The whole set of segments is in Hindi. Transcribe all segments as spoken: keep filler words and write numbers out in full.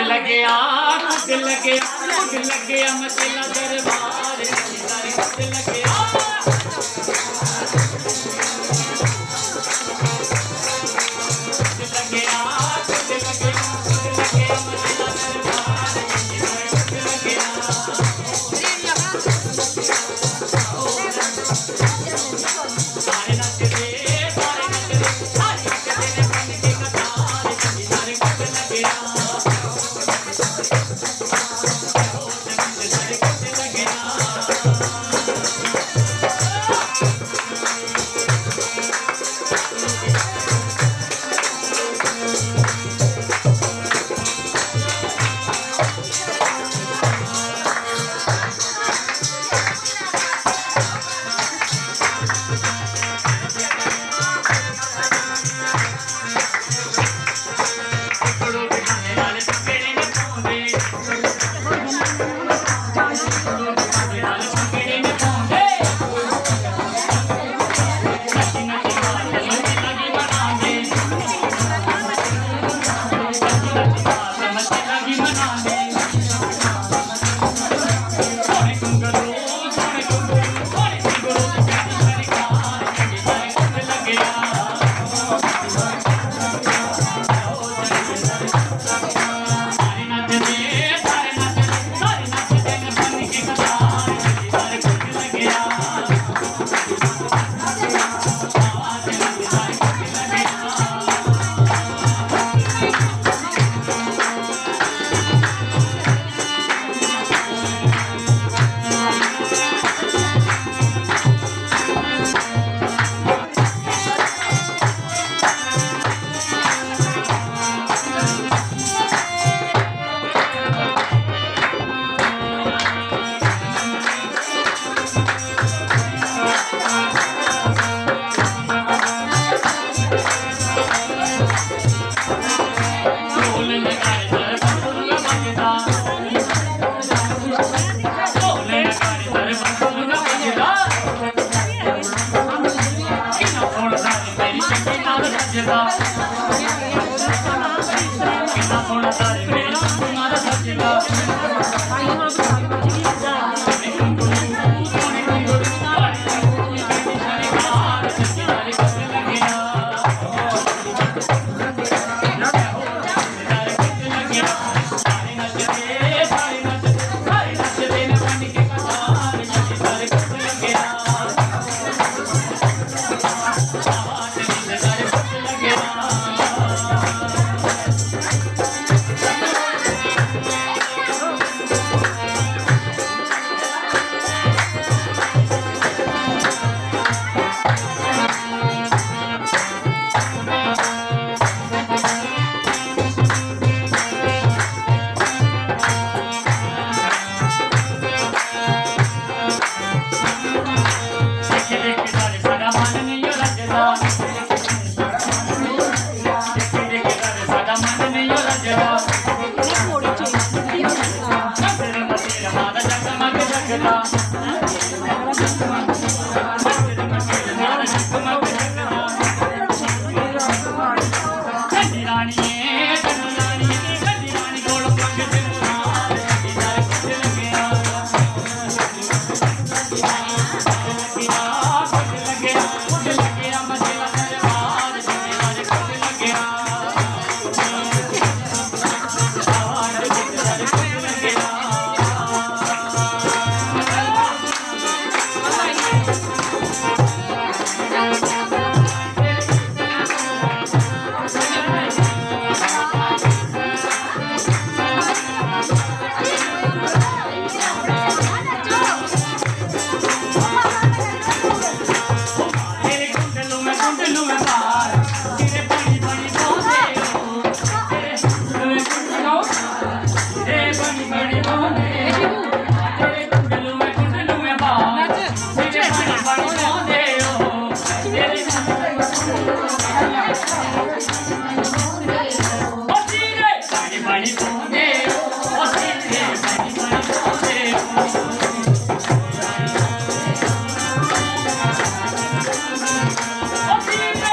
लगे आ कुछ लगे कुछ लगे मचला दरबार कुछ लगे आ कुछ लगे आ कुछ लगे कुछ लगे मचला दरबार कुछ लगे सारे नच दे सारे नच दे सारे नच दे बन के कतार सारे कुछ लगे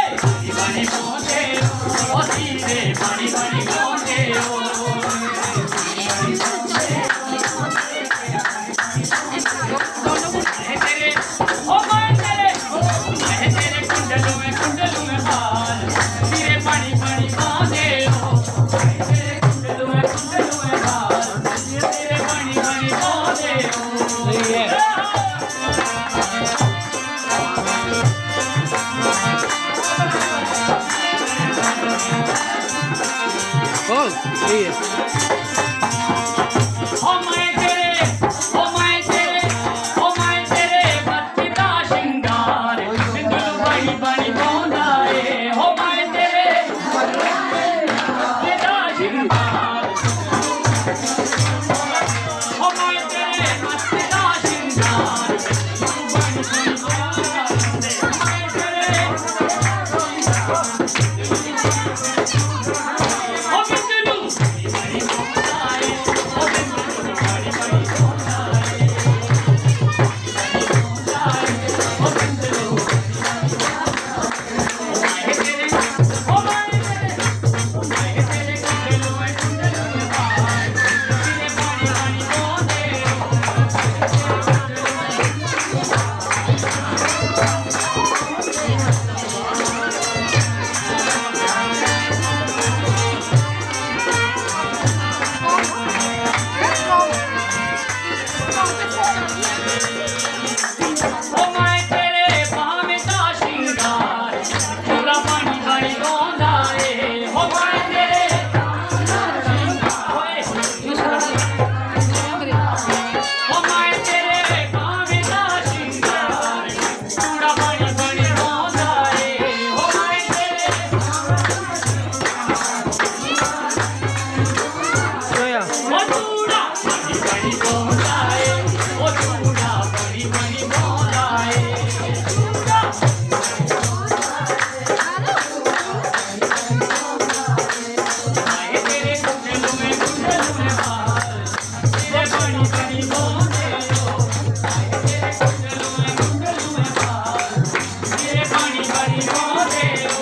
पानी पानी यही है। ओ मैं तेरे ओ मैं तेरे ओ मैं तेरे बच्चे का श्रृंगार सिंदूर बड़ी बड़ी बोंदाए हो मैं तेरे बच्चे का श्रृंगार ओ मैं तेरे बच्चे का श्रृंगार बड़ी बड़ी बोंदाए मैं तेरे ओ बिंदु बड़ी बोंदाए ओ बिंदु बड़ी बड़ी बोंदाए ओ बिंदु मैं तेरे ओ मैं तेरे ओ मैं तेरे कुंडलों में कुंडलों में बाल तेरे बड़ी बड़ी बोंदे ओ मैं तेरे बाहों का श्रृंगार पूरा बड़ी बड़ी बोंदाए हो मैं तेरे ओए ओ मैं तेरे बाहों का श्रृंगार पूरा बड़ी बड़ी बोंदाए हो मैं तेरे सोया ओ चूड़ा बड़ी बड़ी बोंदाए ओ चूड़ा बड़ी बड़ी बोंदाए चूड़ा मैं तेरे कुंडलों में कुंडलों में बाल तेरे बड़ी बड़ी बोंदे हो मैं तेरे कुंडलों में कुंडलों में बाल तेरे बड़ी बड़ी बोंदे हो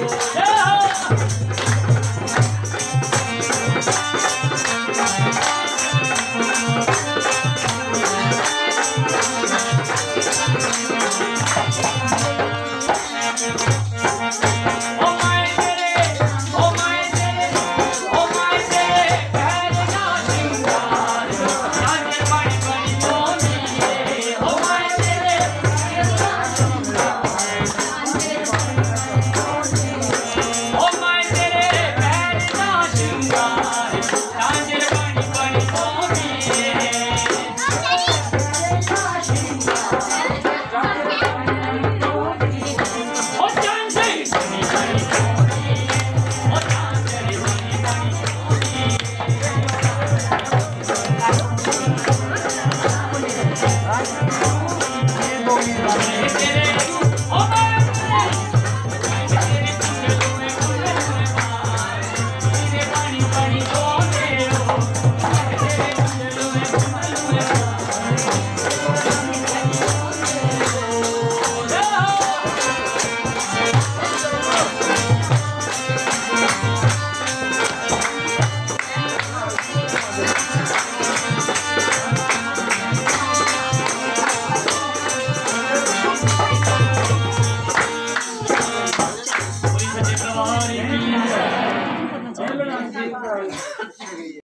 ओ मैं तेरे ओ मैं तेरे ओ मैं तेरे पैर का श्रृंगार राजे बड़ी बड़ी बोली ओ मैं तेरे ओ मैं तेरे पैर का श्रृंगार राजे बड़ी बड़ी बोली ओ चांद से बड़ी बड़ी बोली ओ चांद से बड़ी बड़ी बोली मैं तेरे ओ मैं तेरे मैं तेरे कुंडलों में कुंडलों में बाल तेरे बड़ी बड़ी बोले हो मैं तेरे कुंडलों में कुंडलों में पूरी सजे प्रवाह